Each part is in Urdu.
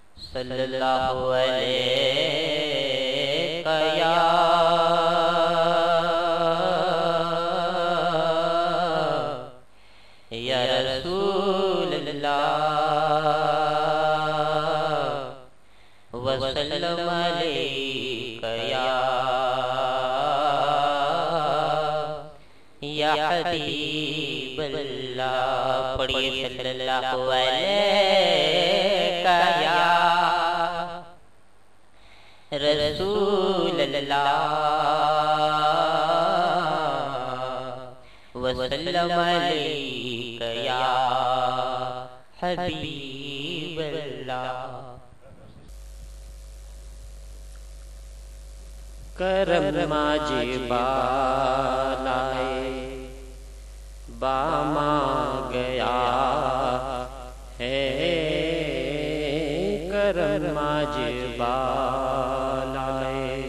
صلی اللہ علیہ یا رسول اللہ وسلم علیک یا حبیب اللہ. پڑھیے صلی اللہ علیہ یا رسول اللہ وسلم علیک یا حبیب اللہ. کرم ماجبا لائے باما گیا ہے، کرم ماجبا لائے،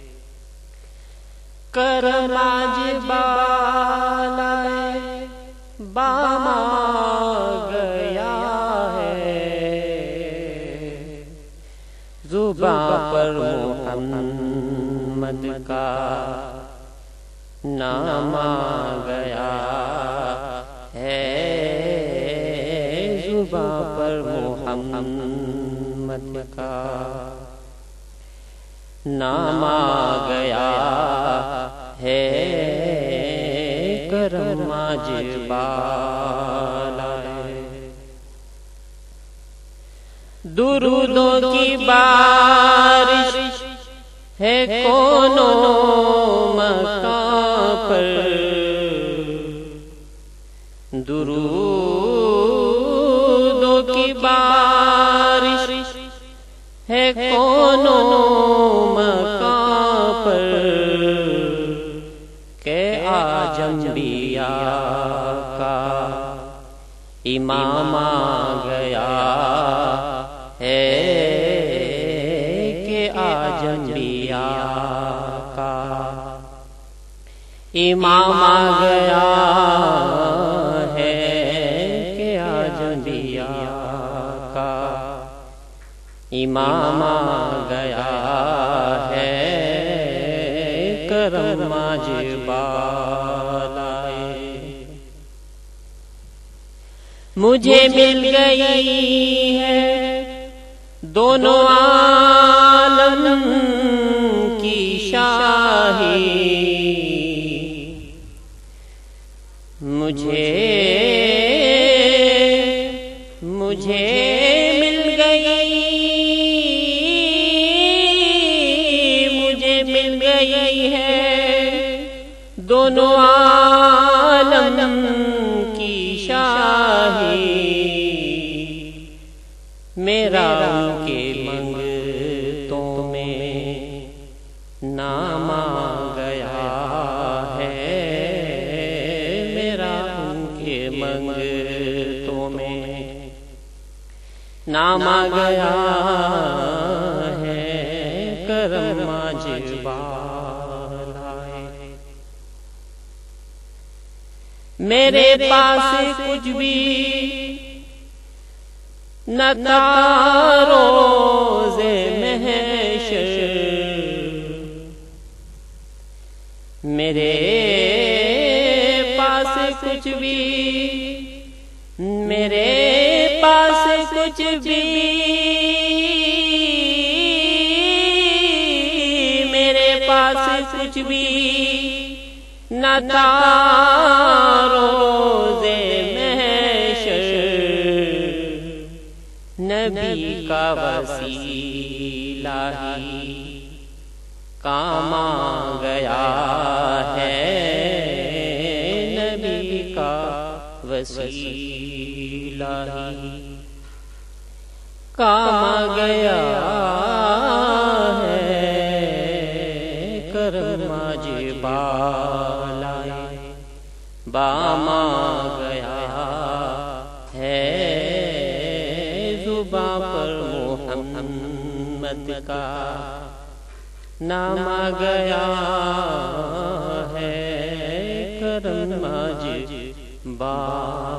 کرم ماجبا لائے باما گیا ہے، زباں پر محمد کا نام آ گیا ہے، زباں پر محمد کا نام آ گیا ہے، کرم ماجبا لائے. درودوں کی بارش ہے کونوں مکان پر، درودوں کی بارش ہے کونوں مکان پر، کہ آج انبیاء کا امام آ گیا ہے، کہ آج انبیاء کا امام آ گیا ہے، کہ آج انبیاء کا امام آ گیا ہے، کرم ماجبا لائے. مجھے مل گئی ہے دونوں عالم کی شاہی، مجھے مل گئی ہے دونوں عالم کی شاہی، میرا ان کے منگتوں میں نام آ گیا ہے، میرا ان کے منگتوں میں نام آ گیا ہے، کرم ماجبا لائے. میرے پاس کچھ بھی نہ تھا روز محشر، میرے پاس کچھ بھی، میرے پاس کچھ بھی، میرے پاس کچھ بھی نہ تھا روز محشر، نبی کا وسیلہ ہی کام آ گیا ہے، نبی کا وسیلہ ہی کام آ گیا ہے، کرم ماجبا لائے بام آ گیا ہے، زباں پر محمد کا نام آ گیا ہے، کرم ماجبا